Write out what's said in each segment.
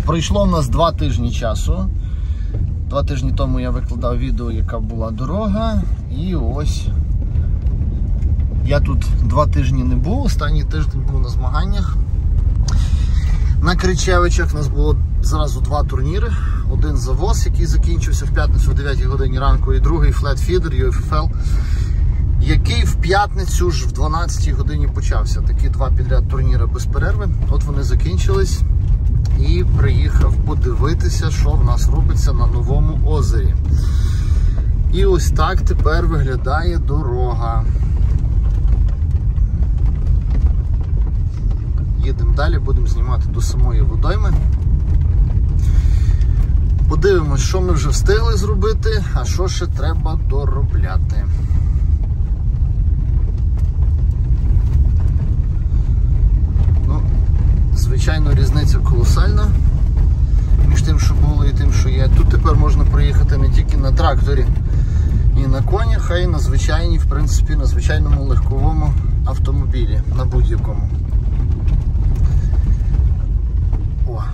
Пройшло в нас 2 тижні часу. 2 тижні тому я викладав відео, яка була дорога. І ось я тут 2 тижні не був. Останній тиждень був на змаганнях. На Кричевичах у нас було зразу 2 турніри. Один завоз, який закінчився в п'ятницю о 9 годині ранку, і другий флет-фідер UFFL, який в п'ятницю ж в 12 годині почався. Такі 2 підряд турніри без перерви. От вони закінчились. І приїхав подивитися, що в нас робиться на Новому озері. І ось так тепер виглядає дорога. Їдемо далі, будемо знімати до самої водойми. Подивимось, що ми вже встигли зробити, а що ще треба доробляти. Звичайно, різниця колосальна між тим, що було, і тим, що є. Тут тепер можна проїхати не тільки на тракторі і на конях, а й на звичайній, в принципі, на звичайному легковому автомобілі, на будь-якому. О!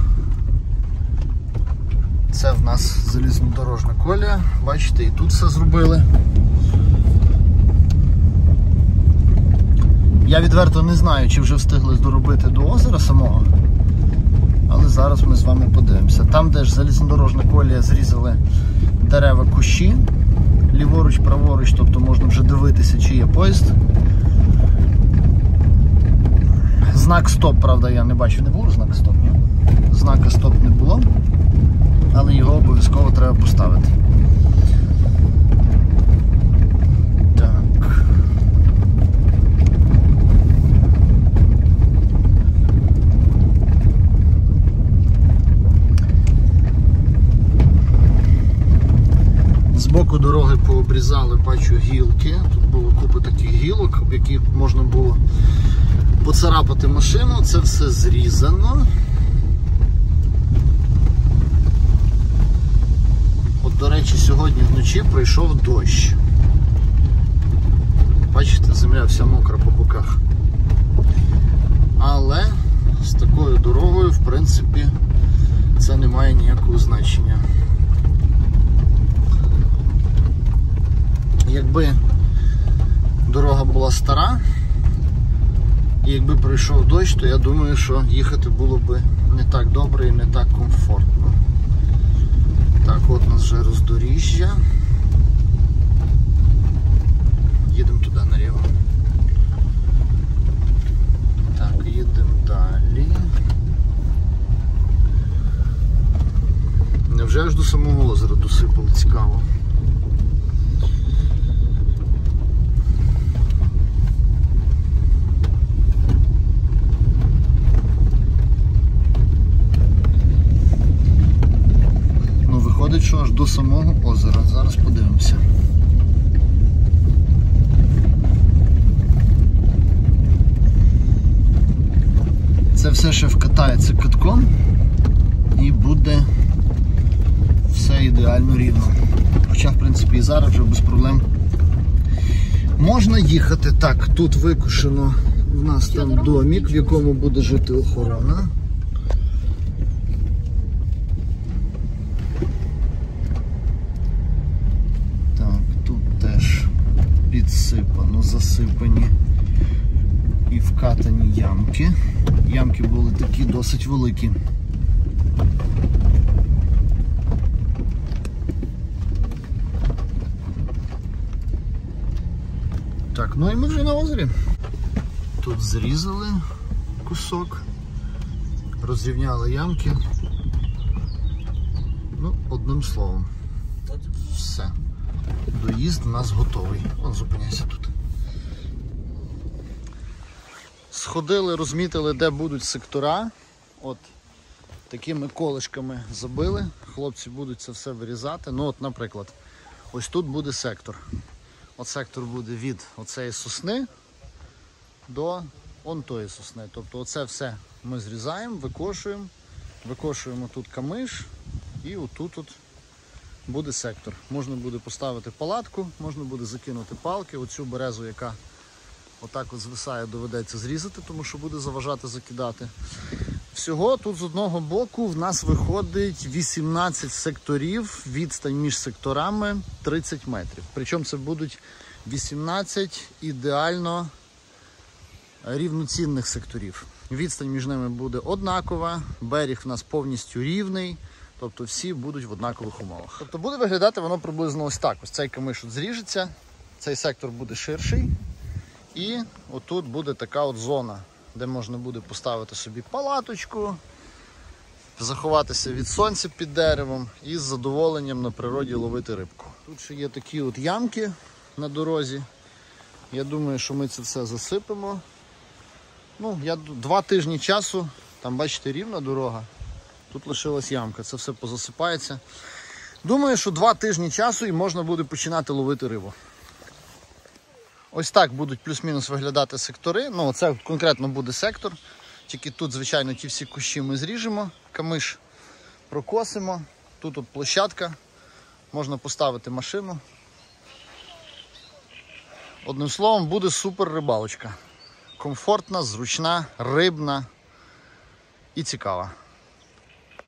Це в нас залізнодорожна колія. Бачите, і тут все зробили. Я відверто не знаю, чи вже встигли доробити до озера самого, але зараз ми з вами подивимося. Там, де ж залізнодорожна колія, зрізали дерева, кущі, ліворуч, праворуч, тобто можна вже дивитися, чи є поїзд. Знак стоп, правда, я не бачу, не було знака стоп, ні? Знака стоп не було, але його обов'язково треба поставити. Збоку дороги пообрізали, бачу, гілки. Тут було купа таких гілок, об які можна було поцарапати машину. Це все зрізано. От, до речі, сьогодні вночі пройшов дощ. Бачите, земля вся мокра по боках. Але з такою дорогою, в принципі, це не має ніякого значення. Якби дорога була стара, і якби пройшов дощ, то я думаю, що їхати було б не так добре і не так комфортно. Так, от у нас вже роздоріжжя. Їдемо туди наліво. Так, їдемо далі. Невже аж до самого озера досипали? Цікаво. Виходить, що аж до самого озера. Зараз подивимося. Це все ще вкатається катком і буде все ідеально рівно. Хоча, в принципі, і зараз вже без проблем можна їхати. Так, тут викошено в нас там домик, в якому буде жити охорона. Підсипано, засипані і вкатані ямки. Ямки були такі досить великі. Так, ну і ми вже на озері. Тут зрізали кусок, розрівняли ямки. Ну, одним словом, все. Доїзд у нас готовий. Вон, зупиняйся тут. Сходили, розмітили, де будуть сектора. От такими колишками забили. Хлопці будуть це все вирізати. Ну от, наприклад, ось тут буде сектор. От сектор буде від оцеї сосни до он тої сосни. Тобто оце все ми зрізаємо, викошуємо тут камиш і отут от буде сектор. Можна буде поставити палатку, можна буде закинути палки. Оцю березу, яка отак от звисає, доведеться зрізати, тому що буде заважати закидати. Всього тут з одного боку в нас виходить 18 секторів, відстань між секторами 30 метрів. Причому це будуть 18 ідеально рівноцінних секторів. Відстань між ними буде однакова, берег в нас повністю рівний, тобто всі будуть в однакових умовах. Тобто буде виглядати воно приблизно ось так. Ось цей камиш от зріжеться, цей сектор буде ширший і отут буде така от зона, де можна буде поставити собі палаточку, заховатися від сонця під деревом і з задоволенням на природі ловити рибку. Тут ще є такі от ямки на дорозі. Я думаю, що ми це все засипемо. Ну, 2 тижні часу, там бачите рівна дорога, тут лишилась ямка, це все позасипається. Думаю, що 2 тижні часу і можна буде починати ловити рибу. Ось так будуть плюс-мінус виглядати сектори. Ну, це конкретно буде сектор. Тільки тут, звичайно, ті всі кущі ми зріжемо, камиш прокосимо. Тут от площадка, можна поставити машину. Одним словом, буде супер рибалочка. Комфортна, зручна, рибна і цікава.